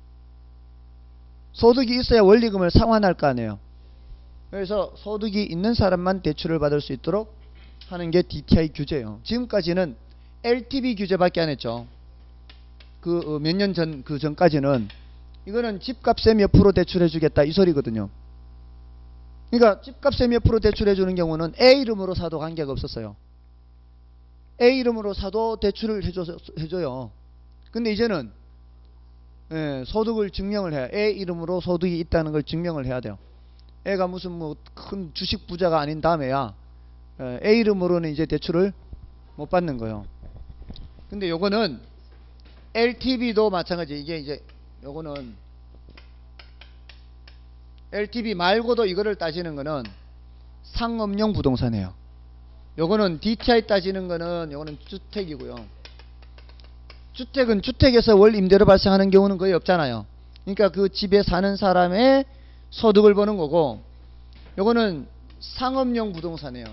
소득이 있어야 원리금을 상환할 거 아니에요. 그래서 소득이 있는 사람만 대출을 받을 수 있도록 하는 게 디티아이 규제예요. 지금까지는 엘티브이 규제밖에 안 했죠. 그 몇 년 전 그 전까지는 이거는 집값에 몇 프로 대출해 주겠다 이 소리거든요. 그러니까 집값에 몇 프로 대출해 주는 경우는 A 이름으로 사도 관계가 없었어요. A 이름으로 사도 대출을 해줘, 해줘요. 근데 이제는 예, 소득을 증명을 해야 A 이름으로 소득이 있다는 걸 증명을 해야 돼요. A가 무슨 뭐 큰 주식 부자가 아닌 다음에야 예, A 이름으로는 이제 대출을 못 받는 거예요. 근데 요거는 엘티브이도 마찬가지. 이게 이제 요거는 엘티브이 말고도 이거를 따지는 거는 상업용 부동산이에요. 요거는 디티아이 따지는 거는 요거는 주택이고요. 주택은 주택에서 월 임대료 발생하는 경우는 거의 없잖아요. 그러니까 그 집에 사는 사람의 소득을 보는 거고, 요거는 상업용 부동산이에요.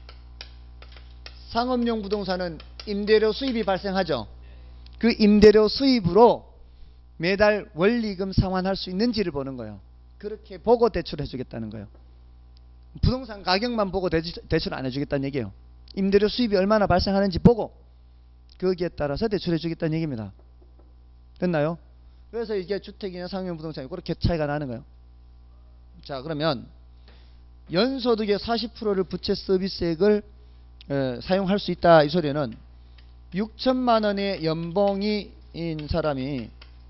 상업용 부동산은 임대료 수입이 발생하죠. 그 임대료 수입으로 매달 원리금 상환할 수 있는지를 보는 거예요. 그렇게 보고 대출해 주겠다는 거예요. 부동산 가격만 보고 대출, 대출 안 해주겠다는 얘기예요. 임대료 수입이 얼마나 발생하는지 보고 거기에 따라서 대출해 주겠다는 얘기입니다. 됐나요? 그래서 이게 주택이나 상업용 부동산이 그렇게 차이가 나는 거예요. 자, 그러면 연소득의 사십 퍼센트를 부채 서비스액을 에, 사용할 수 있다 이 소리는 육천만 원의 연봉이 인 사람이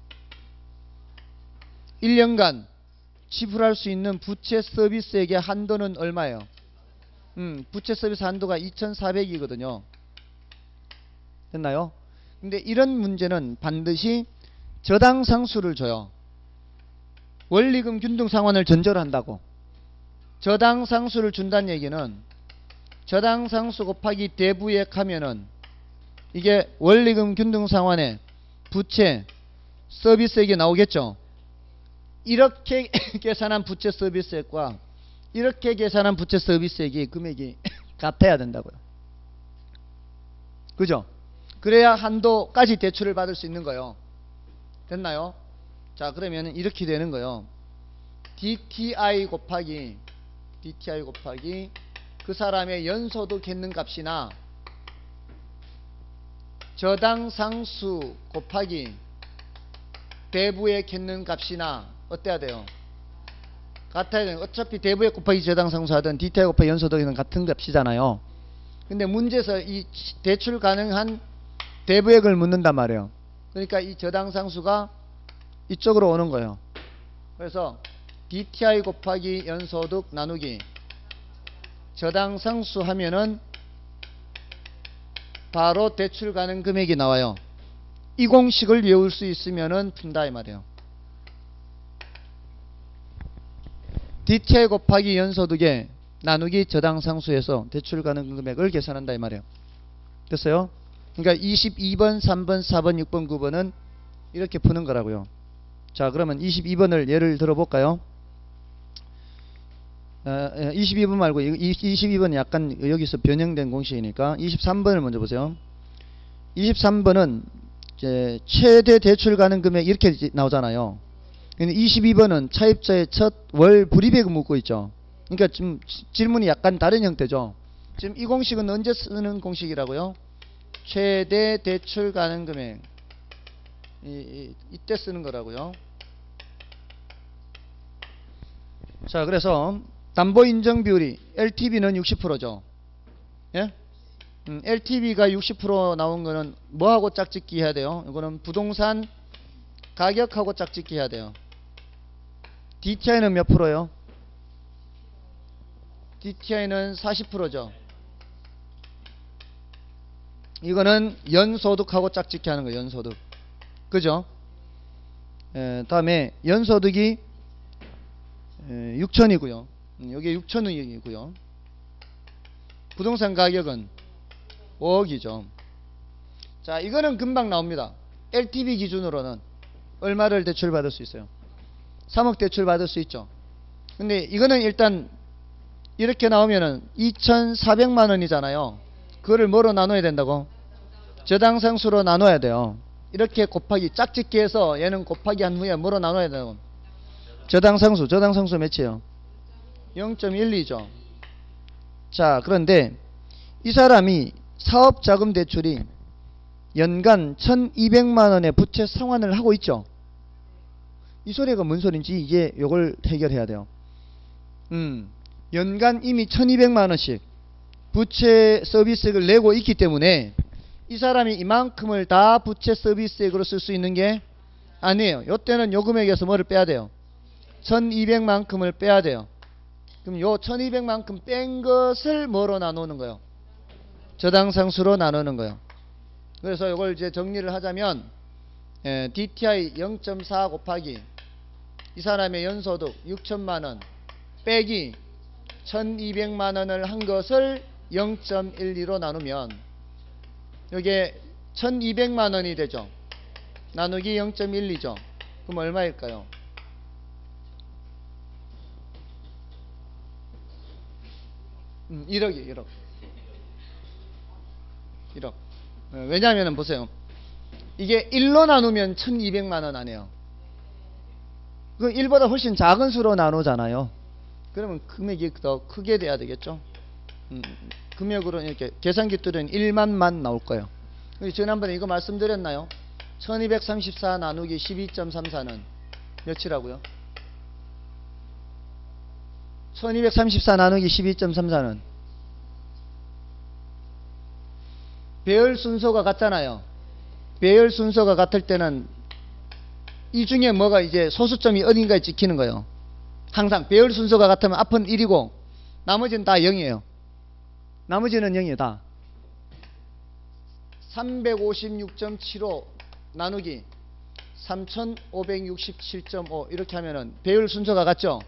일 년간 지불할 수 있는 부채 서비스액의 한도는 얼마예요? 음, 부채 서비스 한도가 이천사백이거든요. 됐나요? 근데 이런 문제는 반드시 저당 상수를 줘요. 원리금 균등 상환을 전제로 한다고. 저당 상수를 준다는 얘기는 저당 상수 곱하기 대부액 하면은 이게 원리금 균등 상환에 부채 서비스액이 나오겠죠. 이렇게 계산한 부채 서비스액과 이렇게 계산한 부채 서비스액이 금액이 같아야 된다고요. 그죠? 그래야 한도까지 대출을 받을 수 있는 거예요. 됐나요? 자, 그러면 이렇게 되는 거예요. 디티아이 곱하기 디티아이 곱하기 그 사람의 연소득 했는 값이나 저당 상수 곱하기 대부액 했는 값이나 어때야 돼요? 같아야 돼요. 어차피 대부액 곱하기 저당 상수 하든 디티아이 곱하기 연소득은 같은 값이잖아요. 근데 문제에서 이 대출 가능한 대부액을 묻는단 말이에요. 그러니까 이 저당 상수가 이쪽으로 오는 거예요. 그래서 디티아이 곱하기 연소득 나누기 저당 상수 하면은 바로 대출 가능 금액이 나와요. 이 공식을 외울 수 있으면은 푼다 이 말이에요. 디티아이 곱하기 연소득에 나누기 저당 상수에서 대출 가능 금액을 계산한다 이 말이에요. 됐어요? 그러니까 이십이 번, 삼 번, 사 번, 육 번, 구 번은 이렇게 푸는 거라고요. 자, 그러면 이십이 번을 예를 들어볼까요? 어, 이십이 번 말고 이십이 번은 약간 여기서 변형된 공식이니까 이십삼 번을 먼저 보세요. 이십삼 번은 이제 최대 대출 가능 금액 이렇게 나오잖아요. 근데 이십이 번은 차입자의 첫 월 불이익을 묻고 있죠. 그러니까 지금 질문이 약간 다른 형태죠. 지금 이 공식은 언제 쓰는 공식이라고요? 최대 대출 가능 금액 이, 이, 이때 쓰는 거라고요. 자, 그래서 담보 인정 비율이 엘티브이는 육십 퍼센트죠. 예? 음, 엘티브이가 육십 퍼센트 나온 거는 뭐하고 짝짓기 해야 돼요? 이거는 부동산 가격하고 짝짓기 해야 돼요. 디티아이는 몇 프로요? 디티아이는 사십 퍼센트죠. 이거는 연소득하고 짝짓기 하는 거예요. 연소득. 그죠? 에, 다음에 연소득이 육천이고요. 여기 육천이고요. 부동산 가격은 오억이죠. 자, 이거는 금방 나옵니다. 엘티브이 기준으로는 얼마를 대출받을 수 있어요? 삼억 대출받을 수 있죠. 근데 이거는 일단 이렇게 나오면은 이천사백만 원이잖아요. 그거를 뭐로 나눠야 된다고? 저당상수로 나눠야 돼요. 이렇게 곱하기 짝짓기 해서 얘는 곱하기 한 후에 뭐로 나눠야 된다고? 저당상수. 저당상수 몇이에요? 영 점 일이죠. 자, 그런데 이 사람이 사업자금 대출이 연간 천이백만 원의 부채 상환을 하고 있죠. 이 소리가 뭔 소린지 이제 요걸 해결해야 돼요. 음, 연간 이미 천이백만 원씩 부채 서비스액을 내고 있기 때문에 이 사람이 이만큼을 다 부채 서비스액으로 쓸 수 있는 게 아니에요. 요때는 요 금액에서 뭐를 빼야 돼요? 천이백만큼을 빼야 돼요. 그럼 요 천이백만큼 뺀 것을 뭐로 나누는 거예요? 저당상수로 나누는 거예요. 그래서 이걸 이제 정리를 하자면 에, 디티아이 영 점 사 곱하기 이 사람의 연소득 육천만 원 빼기 천이백만 원을 한 것을 영 점 일이로 나누면 이게 천이백만 원이 되죠. 나누기 영 점 일이죠. 그럼 얼마일까요? 음, 일억이에요. 일억. 일억. 왜냐하면 보세요. 이게 일로 나누면 천이백만 원 아니에요. 그 일보다 훨씬 작은 수로 나누잖아요. 그러면 금액이 더 크게 돼야 되겠죠. 음, 금액으로 이렇게 계산기 뚫으면 일만만 나올 거예요. 지난번에 이거 말씀드렸나요? 천이백삼십사 나누기 십이 점 삼사는 몇이라고요? 천이백삼십사 나누기 십이 점 삼사는 배열 순서가 같잖아요. 배열 순서가 같을 때는 이 중에 뭐가 이제 소수점이 어딘가에 찍히는 거예요. 항상 배열 순서가 같으면 앞은 일이고 나머지는 다 영이에요. 나머지는 영이에요. 다. 삼백오십육 점 칠오 나누기 삼천오백육십칠 점 오 이렇게 하면은 배열 순서가 같죠.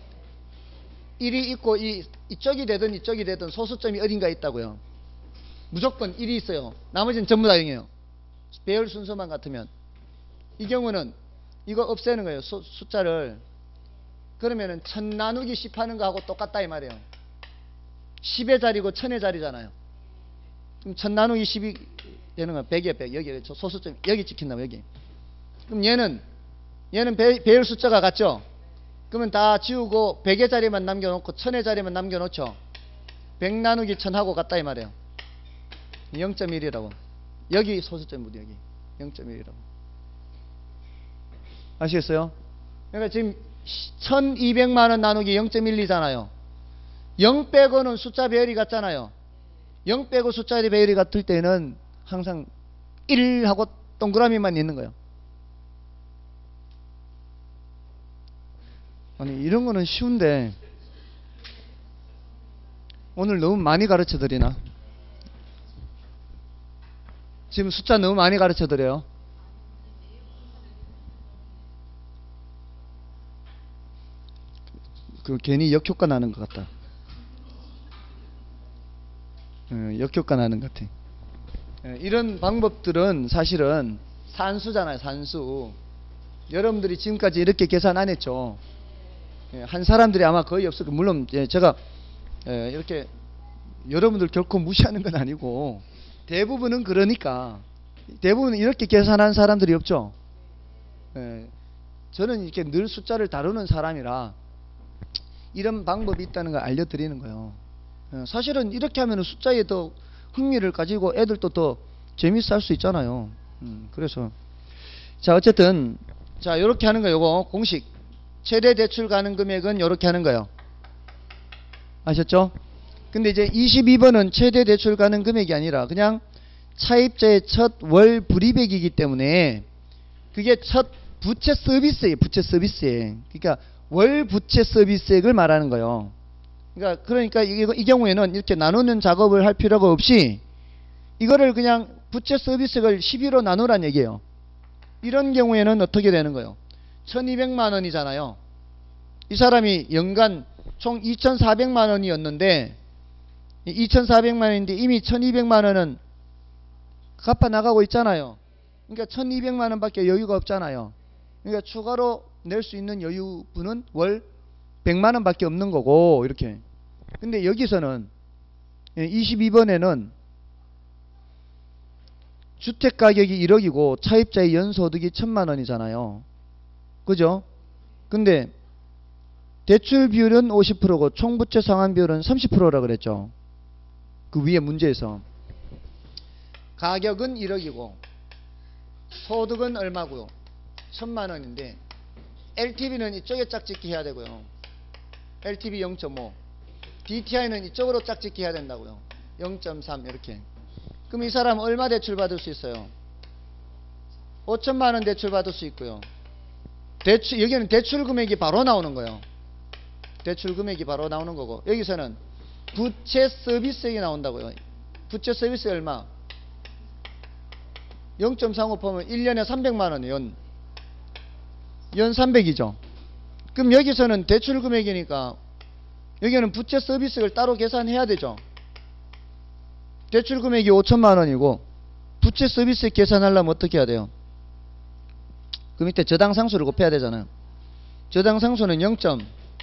일이 있고 이, 이쪽이 되든 이쪽이 되든 소수점이 어딘가에 있다고요. 무조건 일이 있어요. 나머지는 전부 다 영이에요. 배열 순서만 같으면. 이 경우는 이거 없애는 거예요. 수, 숫자를. 그러면은 천 나누기 십 하는 거하고 똑같다 이 말이에요. 십의 자리고 천의 자리잖아요. 그럼 천 나누기 십이 되는 건 백이에요. 백. 여기 소수점 여기 찍힌다고 여기. 그럼 얘는 얘는 배, 배열 숫자가 같죠. 그러면 다 지우고 백의 자리만 남겨놓고 천의 자리만 남겨놓죠. 백 나누기 천 하고 같다 이 말이에요. 영 점 일이라고. 여기 소수점 묻어 여기 영 점 일이라고. 아시겠어요? 그러니까 지금 천이백만 원 나누기 영 점 일이잖아요. 영 빼고는 숫자 배열이 같잖아요. 영 빼고 숫자 배열이 같을 때는 항상 일하고 동그라미만 있는 거예요. 아니 이런 거는 쉬운데 오늘 너무 많이 가르쳐 드리나? 지금 숫자 너무 많이 가르쳐 드려요. 그 괜히 역효과 나는 것 같다. 어, 역효과 나는 것 같아. 예, 이런 방법들은 사실은 산수잖아요. 산수. 여러분들이 지금까지 이렇게 계산 안 했죠. 예, 한 사람들이 아마 거의 없을 거예요. 물론 예, 제가 예, 이렇게 여러분들 결코 무시하는 건 아니고 대부분은 그러니까 대부분은 이렇게 계산한 사람들이 없죠. 예, 저는 이렇게 늘 숫자를 다루는 사람이라 이런 방법이 있다는 걸 알려드리는 거예요. 예, 사실은 이렇게 하면 숫자에 더 흥미를 가지고 애들도 더 재밌어 할 수 있잖아요. 음, 그래서 자 어쨌든 자 이렇게 하는 거예요. 요거 공식 최대 대출 가능 금액은 이렇게 하는 거예요. 아셨죠? 근데 이제 이십이 번은 최대 대출 가능 금액이 아니라 그냥 차입자의 첫 월 불이백이기 때문에 그게 첫 부채 서비스예요. 부채 서비스액. 그러니까 월 부채 서비스액을 말하는 거예요. 그러니까 그러니까 이, 이 경우에는 이렇게 나누는 작업을 할 필요가 없이 이거를 그냥 부채 서비스액을 십이로 나누란 얘기예요. 이런 경우에는 어떻게 되는 거예요? 천이백만 원이잖아요. 이 사람이 연간 총 이천사백만 원이었는데 이천사백만 원인데 이미 천이백만 원은 갚아 나가고 있잖아요. 그러니까 천이백만 원밖에 여유가 없잖아요. 그러니까 추가로 낼 수 있는 여유분은 월 백만 원밖에 없는 거고 이렇게. 근데 여기서는 이십이 번에는 주택가격이 일억이고 차입자의 연소득이 천만 원이잖아요. 그죠? 근데 대출 비율은 오십 퍼센트고 총부채 상환 비율은 삼십 퍼센트라 그랬죠. 그 위에 문제에서 가격은 일억이고 소득은 얼마고요? 천만 원인데 엘티브이는 이쪽에 짝짓기 해야 되고요. 엘티브이 영 점 오, 디티아이는 이쪽으로 짝짓기 해야 된다고요. 영 점 삼 이렇게. 그럼 이 사람 얼마 대출 받을 수 있어요? 오천만 원 대출 받을 수 있고요. 대출, 여기는 대출 금액이 바로 나오는 거예요. 대출 금액이 바로 나오는 거고, 여기서는 부채 서비스액이 나온다고요. 부채 서비스 얼마? 영 점 삼오 퍼센트면 일 년에 삼백만 원, 연. 연 삼백이죠. 그럼 여기서는 대출 금액이니까 여기는 부채 서비스액을 따로 계산해야 되죠. 대출 금액이 오천만 원이고 부채 서비스액 계산하려면 어떻게 해야 돼요? 그 밑에 저당 상수를 곱해야 되잖아요. 저당 상수는 영 점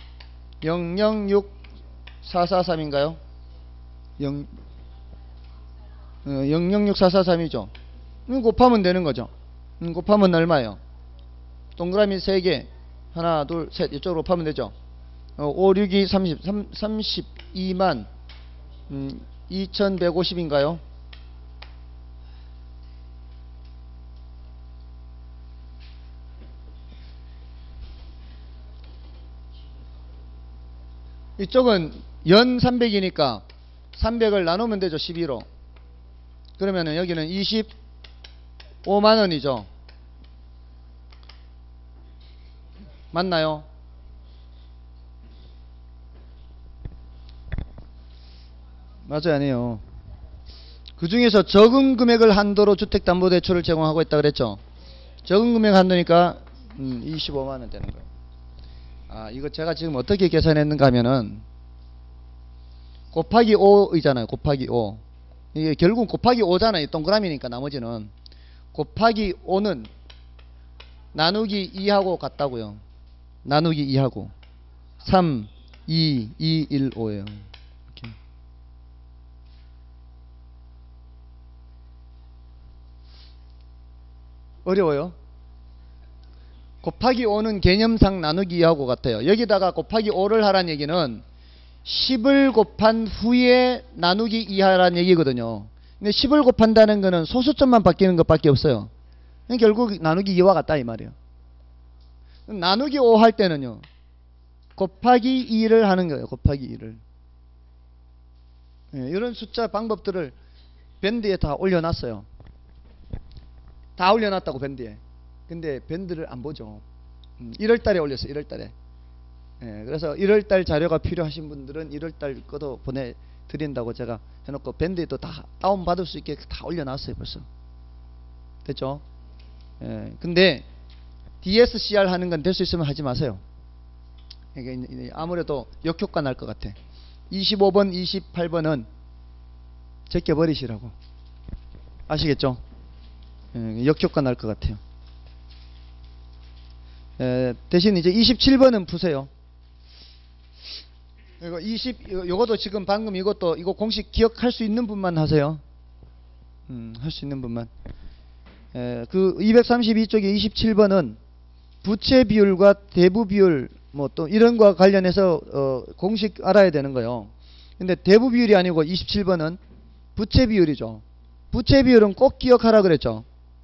영영육사사삼인가요? 영, 어, 영영육사사삼이죠. 음, 곱하면 되는 거죠. 음, 곱하면 얼마예요? 동그라미 세 개, 하나, 둘, 셋, 이쪽으로 곱하면 되죠. 어, 오, 육이 삼십, 삼십이만 음, 이천백오십인가요? 이쪽은 연 삼백이니까 삼백을 나누면 되죠. 십이로. 그러면은 여기는 이십오만 원이죠. 맞나요? 맞아요, 아니에요. 그 중에서 적은 금액을 한도로 주택담보대출을 제공하고 있다 그랬죠. 적은 금액 한도니까 음, 이십오만 원 되는 거예요. 아, 이거 제가 지금 어떻게 계산했는가 하면은 곱하기 오이잖아요. 곱하기 오. 이게 결국 곱하기 오잖아요. 동그라미니까 나머지는. 곱하기 오는 나누기 이하고 같다고요. 나누기 이하고 삼, 이, 이, 일, 오예요. 이렇게. 어려워요? 곱하기 오는 개념상 나누기 이하고 같아요. 여기다가 곱하기 오를 하란 얘기는 십을 곱한 후에 나누기 이하란 얘기거든요. 근데 십을 곱한다는 거는 소수점만 바뀌는 것밖에 없어요. 결국 나누기 이와 같다 이 말이에요. 나누기 오 할 때는요, 곱하기 이를 하는 거예요. 곱하기 이를. 네, 이런 숫자 방법들을 밴드에 다 올려놨어요. 다 올려놨다고 밴드에. 근데 밴드를 안 보죠. 음, 일월 달에 올렸어요. 일월 달에. 예, 그래서 일월 달 자료가 필요하신 분들은 일월 달 거도 보내드린다고 제가 해놓고 밴드에도 다 다운받을 수 있게 다 올려놨어요. 벌써. 됐죠? 예, 근데 디에스씨알 하는 건 될 수 있으면 하지 마세요. 이게 아무래도 역효과 날 것 같아. 이십오 번, 이십팔 번은 제껴버리시라고. 아시겠죠? 예, 역효과 날 것 같아요. 에, 대신 이제 이십칠 번은 푸세요. 이거 이십, 요것도 지금 방금 이것도, 이거 공식 기억할 수 있는 분만 하세요. 음, 할 수 있는 분만. 에, 그 이백삼십이 쪽에 이십칠 번은 부채 비율과 대부 비율, 뭐 또 이런 거와 관련해서, 어, 공식 알아야 되는 거예요. 근데 대부 비율이 아니고 이십칠 번은 부채 비율이죠. 부채 비율은 꼭 기억하라 그랬죠.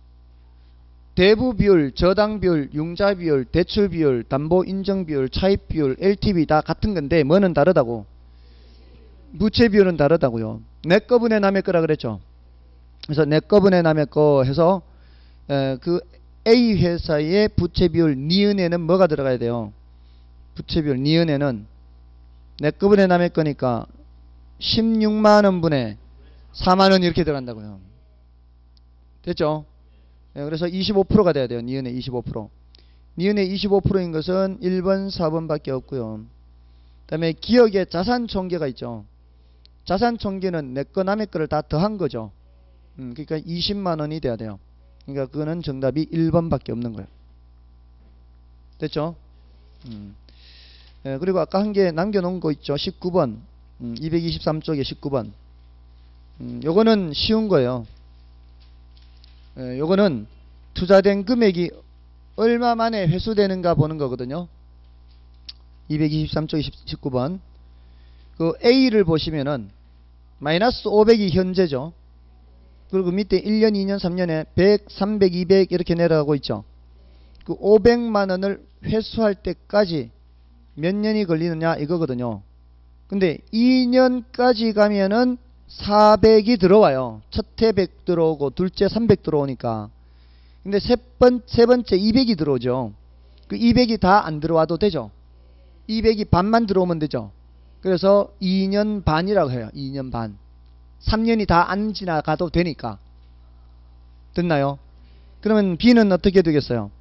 대부 비율, 저당 비율, 융자 비율, 대출 비율, 담보 인정 비율, 차입 비율, 엘티브이 다 같은 건데 뭐는 다르다고. 부채 비율은 다르다고요. 내 거분의 남의 거라 그랬죠. 그래서 내 거분의 남의 거 해서 에, 그 A 회사의 부채 비율 니은에는 뭐가 들어가야 돼요? 부채 비율 니은에는 내 거분의 남의 거니까 십육만 원분의 사만 원 이렇게 들어간다고요. 됐죠? 예, 그래서 이십오 퍼센트가 돼야 돼요. 니은의 이십오 퍼센트. 니은의 이십오 퍼센트인 것은 일 번, 사 번밖에 없고요. 그 다음에 기억의 자산 총계가 있죠. 자산 총계는 내 거 남의 거를 다 더한 거죠. 음, 그러니까 이십만 원이 돼야 돼요. 그러니까 그거는 정답이 일 번밖에 없는 거예요. 됐죠? 음. 예, 그리고 아까 한 개 남겨놓은 거 있죠. 십구 번. 음, 이백이십삼 쪽에 십구 번. 음, 요거는 쉬운 거예요. 예, 요거는 투자된 금액이 얼마 만에 회수되는가 보는 거거든요. 이백이십삼 쪽에 십구 번. 그 A를 보시면은 마이너스 오백이 현재죠. 그리고 밑에 일 년, 이 년, 삼 년에 백, 삼백, 이백 이렇게 내려가고 있죠. 그 오백만 원을 회수할 때까지 몇 년이 걸리느냐 이거거든요. 근데 이 년까지 가면은 사백이 들어와요. 첫해 백 들어오고 둘째 삼백 들어오니까. 근데 세, 번, 세 번째 이백이 들어오죠. 그 이백이 다 안 들어와도 되죠. 이백이 반만 들어오면 되죠. 그래서 이 년 반이라고 해요. 이 년 반. 삼 년이 다 안 지나가도 되니까. 됐나요? 그러면 B는 어떻게 되겠어요?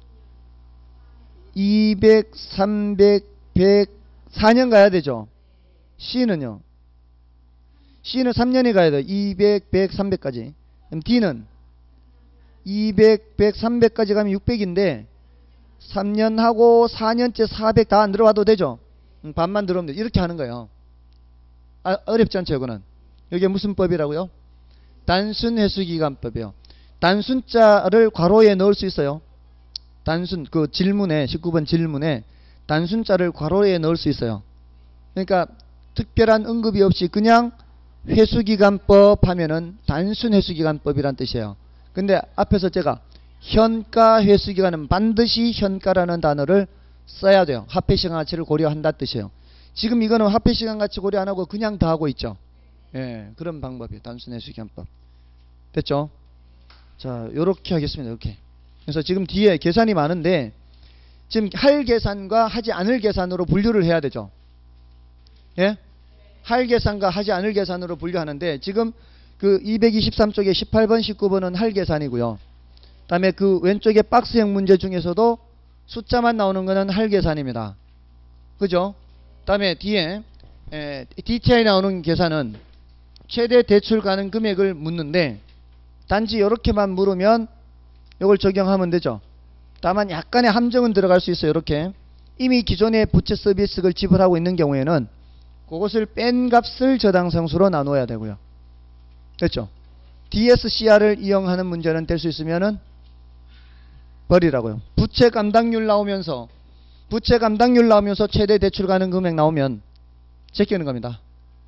이백, 삼백, 백, 사 년 가야 되죠. C는요? C는 삼 년이 가야 돼요. 이백, 백, 삼백까지. 그럼 D는 이백, 백, 삼백까지 가면 육백인데 삼 년 하고 사 년째 사백 다 안 들어와도 되죠. 음, 반만 들어오면 돼. 이렇게 하는 거예요. 아, 어렵지 않죠, 이거는. 이게 무슨 법이라고요? 단순 회수기간법이요. 단순자를 괄호에 넣을 수 있어요. 단순, 그 질문에, 십구 번 질문에 단순자를 괄호에 넣을 수 있어요. 그러니까 특별한 언급이 없이 그냥 회수기간법 하면은 단순 회수기간법이란 뜻이에요. 근데 앞에서 제가 현가 회수기간은 반드시 현가라는 단어를 써야 돼요. 화폐시간 가치를 고려한다 뜻이에요. 지금 이거는 화폐시간 가치 고려 안 하고 그냥 다 하고 있죠. 예, 그런 방법이에요. 단순 회수기간법. 됐죠? 자, 요렇게 하겠습니다. 이렇게. 그래서 지금 뒤에 계산이 많은데 지금 할 계산과 하지 않을 계산으로 분류를 해야 되죠. 예? 할 계산과 하지 않을 계산으로 분류하는데 지금 그 이백이십삼 쪽에 십팔 번, 십구 번은 할 계산이고요. 그 다음에 그 왼쪽에 박스형 문제 중에서도 숫자만 나오는 거는 할 계산입니다. 그죠? 그 다음에 뒤에 에, 디티아이 나오는 계산은 최대 대출 가능 금액을 묻는데 단지 이렇게만 물으면 이걸 적용하면 되죠. 다만 약간의 함정은 들어갈 수 있어요. 이렇게 이미 기존의 부채 서비스를 지불하고 있는 경우에는 그것을 뺀 값을 저당상수로 나눠야 되고요. 됐죠? 디에스씨알을 이용하는 문제는 될 수 있으면은 버리라고요. 부채 감당률 나오면서 부채 감당률 나오면서 최대 대출 가능 금액 나오면 제끼는 겁니다.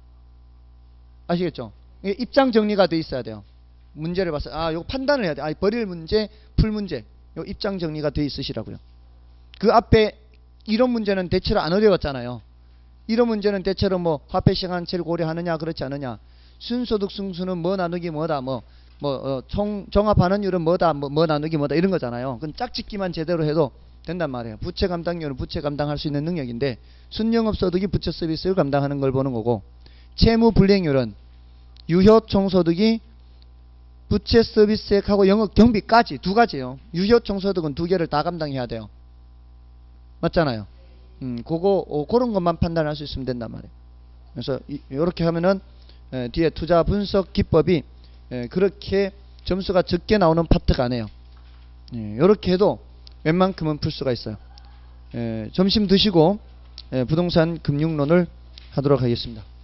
아시겠죠? 이게 입장 정리가 돼 있어야 돼요. 문제를 봤어요. 아, 이거 판단을 해야 돼. 아, 버릴 문제, 풀 문제. 요 입장 정리가 돼 있으시라고요. 그 앞에 이런 문제는 대체로 안 어려웠잖아요. 이런 문제는 대체로 뭐 화폐 시간치를 고려하느냐 그렇지 않느냐, 순소득 승수는 뭐 나누기 뭐다, 뭐 뭐 어, 총 종합하는율은 뭐다, 뭐, 뭐 나누기 뭐다 이런 거잖아요. 그건 짝짓기만 제대로 해도 된단 말이에요. 부채 감당률은 부채 감당할 수 있는 능력인데 순영업소득이 부채 서비스를 감당하는 걸 보는 거고, 채무 불이행률은 유효 총소득이 부채 서비스액하고 영업 경비까지 두 가지예요. 유효 총소득은 두 개를 다 감당해야 돼요. 맞잖아요. 음, 그거 어, 그런 것만 판단할 수 있으면 된단 말이에요. 그래서 이, 이렇게 하면은 에, 뒤에 투자 분석 기법이 에, 그렇게 점수가 적게 나오는 파트가 아니에요. 예, 이렇게 해도 웬만큼은 풀 수가 있어요. 에, 점심 드시고 에, 부동산 금융론을 하도록 하겠습니다.